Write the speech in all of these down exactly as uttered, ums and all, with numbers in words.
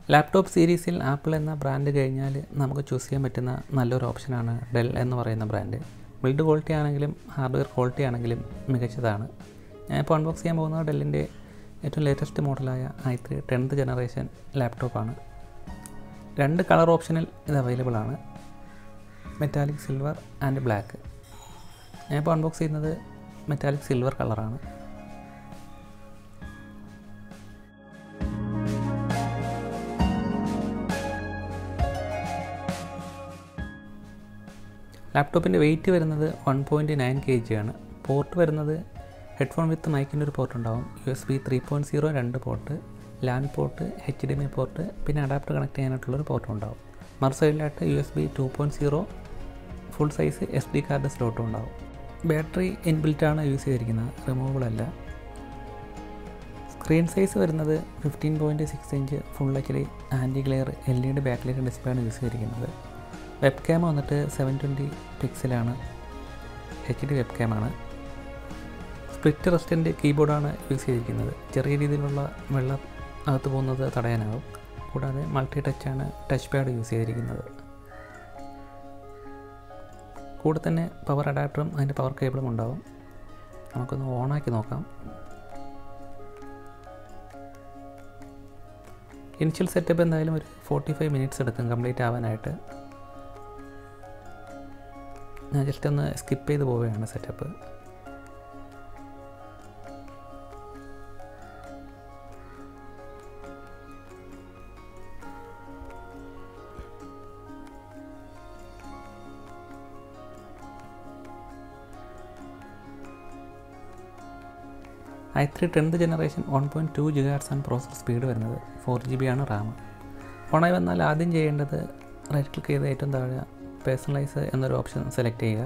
Laptop സീരീസിൽ apple എന്ന brand കഴിഞ്ഞാൽ നമുക്ക് ചൂസ് ചെയ്യാൻ പറ്റുന്ന നല്ലൊരു ഓപ്ഷനാണ് ഡെൽ എന്ന് പറയുന്ന ബ്രാൻഡ്. ബിൽഡ് ക്വാളിറ്റി ആണെങ്കിലും ഹാർഡ്വെയർ ക്വാളിറ്റി ആണെങ്കിലും മികച്ചതാണ്. ഞാനിപ്പോൾ അൺബോക്സ് ചെയ്യാൻ പോകുന്നത് ഡെല്ലിൻ്റെ ഏറ്റവും ലേറ്റസ്റ്റ് മോഡലായ ഐ ത്രീ ടെൻത്ത് ജനറേഷൻ ലാപ്ടോപ്പാണ്. രണ്ട് കളർ ഓപ്ഷനിൽ ഇത് അവൈലബിൾ ആണ്, മെറ്റാലിക് സിൽവർ ആൻഡ് ബ്ലാക്ക്. ഞാനിപ്പോൾ അൺബോക്സ് ചെയ്യുന്നത് മെറ്റാലിക് സിൽവർ കളറാണ്. ലാപ്ടോപ്പിൻ്റെ വെയിറ്റ് വരുന്നത് one point nine K G ആണ്. പോർട്ട് വരുന്നത് ഹെഡ്ഫോൺ വിത്ത് മൈക്കിൻ്റെ ഒരു പോർട്ട് ഉണ്ടാവും, U S B three point zero രണ്ട് port, LAN port, H D M I port, പിന്നെ അഡാപ്റ്റർ കണക്ട് ചെയ്യാനായിട്ടുള്ളൊരു പോർട്ടും ഉണ്ടാവും. മറു സൈഡിലായിട്ട് U S B two point zero full size S D card സ്ലോട്ടും ഉണ്ടാവും. ബാറ്ററി ഇൻബിൽറ്റാണ് യൂസ് ചെയ്തിരിക്കുന്നത്, റിമൂവബിൾ അല്ല. സ്ക്രീൻ സൈസ് വരുന്നത് fifteen point six inch full H D anti glare L E D backlight display ആണ് use ചെയ്തിരിക്കുന്നത്. Webcam വന്നിട്ട് seven twenty പിക്സലാണ്, എച്ച് ഡി വെബ് ക്യാമാണ്. സ്പ്ലിറ്റ് റെസ്റ്റൻ്റ് കീബോർഡാണ് യൂസ് ചെയ്തിരിക്കുന്നത്. ചെറിയ രീതിയിലുള്ള വെള്ളം അകത്ത് പോകുന്നത് തടയാനാവും. കൂടാതെ മൾട്ടി ടച്ചാണ് ടച്ച് പാഡ് യൂസ് ചെയ്തിരിക്കുന്നത്. കൂടെ തന്നെ പവർ അഡാപ്റ്ററും അതിൻ്റെ പവർ കേബിളും ഉണ്ടാവും. നമുക്കൊന്ന് ഓണാക്കി നോക്കാം. ഇനിഷ്യൽ സെറ്റപ്പ് എന്തായാലും ഒരു ഫോർട്ടി ഫൈവ് മിനിറ്റ്സ് എടുക്കും കംപ്ലീറ്റ് ആവാനായിട്ട്. ഞാൻ ജസ്റ്റ് ഒന്ന് സ്കിപ്പ് ചെയ്ത് പോവുകയാണ് setup. I three tenth generation one point two gigahertz ആണ് പ്രോസസർ സ്പീഡ് വരുന്നത്. ഫോർ ജി ബി ആണ് റാം. ഓണായി വന്നാൽ ആദ്യം ചെയ്യേണ്ടത് റൈറ്റ് ക്ലിക്ക് ചെയ്ത് ഏറ്റവും താഴെ പേഴ്സണലൈസ് എന്നൊരു ഓപ്ഷൻ സെലക്ട് ചെയ്യുക.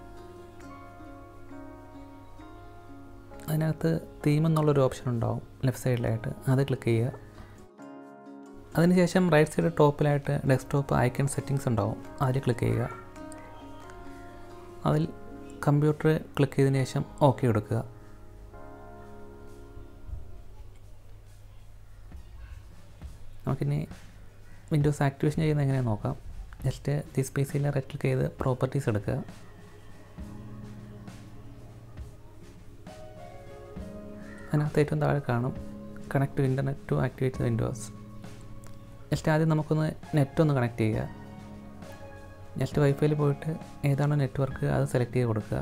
അതിനകത്ത് തീം എന്നുള്ളൊരു ഓപ്ഷൻ ഉണ്ടാവും ലെഫ്റ്റ് സൈഡിലായിട്ട്, അത് ക്ലിക്ക് ചെയ്യുക. അതിനുശേഷം റൈറ്റ് സൈഡ് ടോപ്പിലായിട്ട് ഡെസ്ക്ടോപ്പ് ഐക്കൺ സെറ്റിങ്സ് ഉണ്ടാവും, അതിൽ ക്ലിക്ക് ചെയ്യുക. അതിൽ കമ്പ്യൂട്ടർ ക്ലിക്ക് ചെയ്തതിന് ശേഷം ഓക്കെ കൊടുക്കുക. നമുക്കിനി വിൻഡോസ് ആക്ടിവേഷൻ ചെയ്യുന്നത് എങ്ങനെയാണെന്ന് നോക്കാം. ജസ്റ്റ് ദിസ് പി സിയിൽ റൈറ്റ് ക്ലിക്ക് ചെയ്ത് പ്രോപ്പർട്ടീസ് എടുക്കുക. അതിനകത്ത് ഏറ്റവും താഴെ കാണും connect to internet to activate Windows. Just ആദ്യം നമുക്കൊന്ന് നെറ്റ് ഒന്ന് കണക്ട് ചെയ്യുക. ജസ്റ്റ് വൈഫൈയിൽ പോയിട്ട് ഏതാണോ നെറ്റ്വർക്ക് അത് സെലക്ട് ചെയ്ത് കൊടുക്കുക.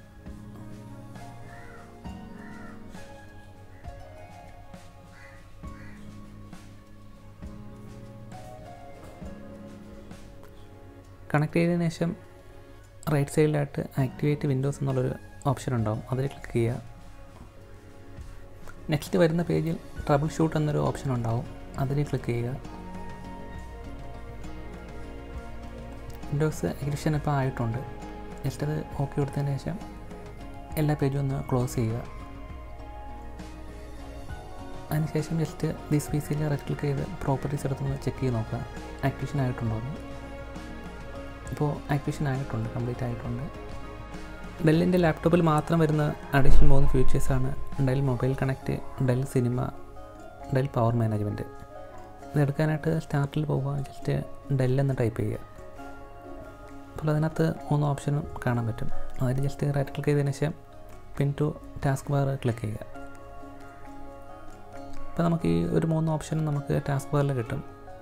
കണക്ട് ചെയ്തതിന് ശേഷം റൈറ്റ് സൈഡിലായിട്ട് ആക്ടിവേറ്റ് വിൻഡോസ് എന്നുള്ളൊരു ഓപ്ഷൻ ഉണ്ടാവും, അതിൽ ക്ലിക്ക് ചെയ്യുക. നെക്സ്റ്റ് വരുന്ന പേജിൽ ട്രബിൾ ഷൂട്ട് എന്നൊരു ഓപ്ഷൻ ഉണ്ടാവും, അതിൽ ക്ലിക്ക് ചെയ്യുക. വിൻഡോസ് എഗ്രിഷൻ ഇപ്പോൾ ആയിട്ടുണ്ട്. ജസ്റ്റ് അത് ഓക്കെ കൊടുത്തതിന് ശേഷം എല്ലാ പേജും ഒന്ന് ക്ലോസ് ചെയ്യുക. അതിനുശേഷം ജസ്റ്റ് ദിസ് പി സിയിൽ റൈറ്റ് ക്ലിക്ക് ചെയ്ത് പ്രോപ്പർട്ടീസ് എടുത്തൊന്ന് ചെക്ക് ചെയ്ത് നോക്കുക ആക്ടിവേഷൻ ആയിട്ടുണ്ടോ എന്ന്. ഇപ്പോൾ ആക്ടിവേഷൻ ആയിട്ടുണ്ട്, കംപ്ലീറ്റ് ആയിട്ടുണ്ട്. ഡെല്ലിൻ്റെ ലാപ്ടോപ്പിൽ മാത്രം വരുന്ന അഡീഷണൽ മൂന്ന് ഫീച്ചേഴ്സാണ് Dell mobile connect, Dell cinema, Dell power management. ഇതെടുക്കാനായിട്ട് സ്റ്റാർട്ടിൽ പോവുക, ജസ്റ്റ് ഡെൽ എന്ന് ടൈപ്പ് ചെയ്യുക. അപ്പോൾ അതിനകത്ത് മൂന്ന് ഓപ്ഷനും കാണാൻ പറ്റും. അതിൽ ജസ്റ്റ് റൈറ്റ് ക്ലിക്ക് ചെയ്തതിന് ശേഷം pin to task bar click ചെയ്യുക. അപ്പോൾ നമുക്ക് ഈ ഒരു മൂന്ന് ഓപ്ഷനും നമുക്ക് ടാസ്ക് ബാറിൽ കിട്ടും.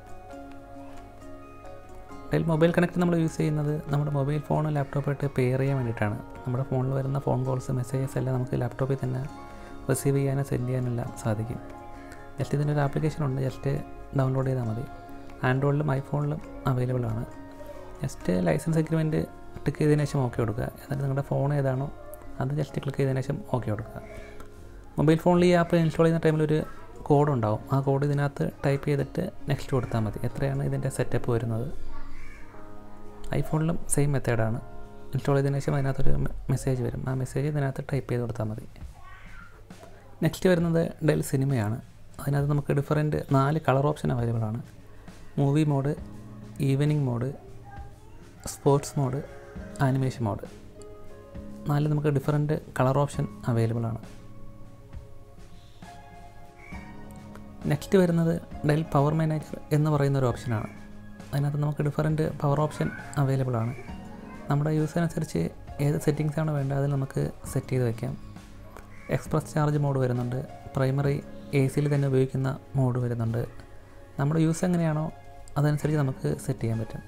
ഡെൽ മൊബൈൽ കണക്റ്റ് നമ്മൾ യൂസ് ചെയ്യുന്നത് നമ്മുടെ മൊബൈൽ ഫോൺ ലാപ്ടോപ്പായിട്ട് പെയർ ചെയ്യാൻ വേണ്ടിയിട്ടാണ്. നമ്മുടെ ഫോണിൽ വരുന്ന ഫോൺ കോൾസ്, മെസ്സേജസ് എല്ലാം നമുക്ക് ലാപ്ടോപ്പിൽ തന്നെ റിസീവ് ചെയ്യാനും സെൻഡ് ചെയ്യാനെല്ലാം സാധിക്കും. ജസ്റ്റ് ഇതിൻ്റെ ഒരു ആപ്ലിക്കേഷൻ ഉണ്ട്, ജസ്റ്റ് ഡൗൺലോഡ് ചെയ്താൽ മതി. ആൻഡ്രോയിഡിലും ഐഫോണിലും അവൈലബിൾ ആണ്. ജസ്റ്റ് ലൈസൻസ് എഗ്രിമെൻറ്റ് ക്ലിക്ക് ചെയ്തതിന് ശേഷം ഓക്കെ കൊടുക്കുക. എന്നിട്ട് നിങ്ങളുടെ ഫോൺ ഏതാണോ അത് ജസ്റ്റ് ക്ലിക്ക് ചെയ്തതിന് ശേഷം ഓക്കെ കൊടുക്കുക. മൊബൈൽ ഫോണിൽ ഈ ആപ്പ് ഇൻസ്റ്റാൾ ചെയ്യുന്ന ടൈമിൽ ഒരു കോഡ് ഉണ്ടാവും, ആ കോഡ് ഇതിനകത്ത് ടൈപ്പ് ചെയ്തിട്ട് നെക്സ്റ്റ് കൊടുത്താൽ മതി. എത്രയാണ് ഇതിൻ്റെ സെറ്റപ്പ് വരുന്നത്. ഐഫോണിലും സെയിം മെത്തേഡാണ്. ഇൻസ്റ്റാൾ ചെയ്തതിന് ശേഷം അതിനകത്തൊരു മെസ്സേജ് വരും, ആ മെസ്സേജ് ഇതിനകത്ത് ടൈപ്പ് ചെയ്ത് കൊടുത്താൽ മതി. നെക്സ്റ്റ് വരുന്നത് ഡെൽ സിനിമയാണ്. അതിനകത്ത് നമുക്ക് ഡിഫറൻറ്റ് നാല് കളർ ഓപ്ഷൻ അവൈലബിൾ ആണ്. Movie mode, evening mode, sports mode, animation mode. നാല് നമുക്ക് ഡിഫറൻറ്റ് കളർ ഓപ്ഷൻ അവൈലബിൾ ആണ്. നെക്സ്റ്റ് വരുന്നത് ഡെൽ പവർ മാനേജർ എന്ന് പറയുന്ന ഒരു ഓപ്ഷനാണ്. അതിനകത്ത് നമുക്ക് ഡിഫറൻറ്റ് പവർ ഓപ്ഷൻ അവൈലബിൾ ആണ്. നമ്മുടെ യൂസിനനുസരിച്ച് ഏത് സെറ്റിങ്സാണ് വേണ്ടത് അതിൽ നമുക്ക് സെറ്റ് ചെയ്ത് വയ്ക്കാം. എക്സ്പ്രസ് ചാർജ് മോഡ് വരുന്നുണ്ട്, പ്രൈമറി എ സിയിൽ തന്നെ ഉപയോഗിക്കുന്ന മോഡ് വരുന്നുണ്ട്. നമ്മുടെ യൂസ് എങ്ങനെയാണോ അതനുസരിച്ച് നമുക്ക് സെറ്റ് ചെയ്യാൻ പറ്റും.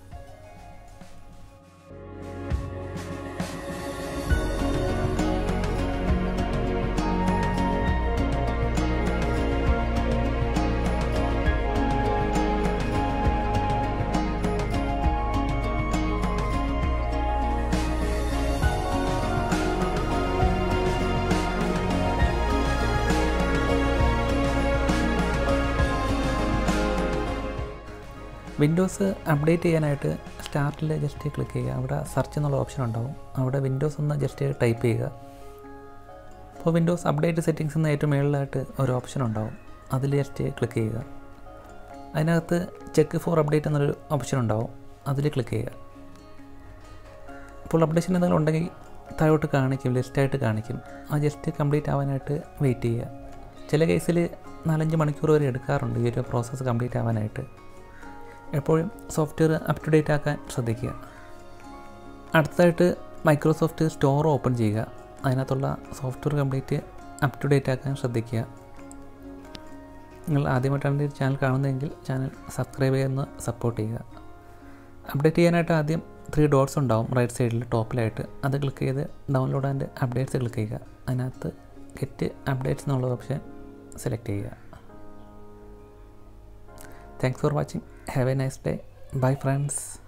വിൻഡോസ് അപ്ഡേറ്റ് ചെയ്യാനായിട്ട് സ്റ്റാർട്ടിൽ ജസ്റ്റ് ക്ലിക്ക് ചെയ്യുക. അവിടെ സെർച്ച് എന്നുള്ള ഓപ്ഷൻ ഉണ്ടാവും. അവിടെ വിൻഡോസ് ഒന്ന് ജസ്റ്റ് ടൈപ്പ് ചെയ്യുക. അപ്പോൾ വിൻഡോസ് അപ്ഡേറ്റ് സെറ്റിങ്സ് എന്ന് ഏറ്റവും മുകളിലായിട്ട് ഒരു ഓപ്ഷൻ ഉണ്ടാവും. അതിൽ ജസ്റ്റ് ക്ലിക്ക് ചെയ്യുക. അതിനകത്ത് ചെക്ക് ഫോർ അപ്ഡേറ്റ് എന്നൊരു ഓപ്ഷൻ ഉണ്ടാവും. അതിൽ ക്ലിക്ക് ചെയ്യുക. അപ്പോൾ അപ്ഡേഷൻ എന്തെങ്കിലും ഉണ്ടെങ്കിൽ താഴോട്ട് കാണിക്കും, ലിസ്റ്റായിട്ട് കാണിക്കും. ആ ജസ്റ്റ് കംപ്ലീറ്റ് ആവാനായിട്ട് വെയിറ്റ് ചെയ്യുക. ചില കേസിൽ നാലഞ്ച് മണിക്കൂർ വരെ എടുക്കാറുണ്ട് ഈ ഒരു പ്രോസസ്സ് കംപ്ലീറ്റ് ആവാനായിട്ട്. എപ്പോഴും സോഫ്റ്റ്വെയർ അപ് ടു ഡേറ്റ് ആക്കാൻ ശ്രദ്ധിക്കുക. അടുത്തതായിട്ട് മൈക്രോസോഫ്റ്റ് സ്റ്റോർ ഓപ്പൺ ചെയ്യുക. അതിനകത്തുള്ള software complete up to date ആക്കാൻ ശ്രദ്ധിക്കുക. നിങ്ങൾ ആദ്യമായിട്ടാണ് ഈ ചാനൽ കാണുന്നതെങ്കിൽ ചാനൽ സബ്സ്ക്രൈബ് ചെയ്യുന്ന സപ്പോർട്ട് ചെയ്യുക. അപ്ഡേറ്റ് ചെയ്യാനായിട്ട് ആദ്യം ത്രീ ഡോട്ട്സ് ഉണ്ടാവും റൈറ്റ് സൈഡിൽ ടോപ്പിലായിട്ട്. അത് ക്ലിക്ക് ചെയ്ത് ഡൗൺലോഡ് ആൻഡ് അപ്ഡേറ്റ്സ് ക്ലിക്ക് ചെയ്യുക. അതിനകത്ത് ഗെറ്റ് അപ്ഡേറ്റ്സ് എന്നുള്ള ഓപ്ഷൻ സെലക്ട് ചെയ്യുക. Thanks for watching. Have a nice day. Bye friends.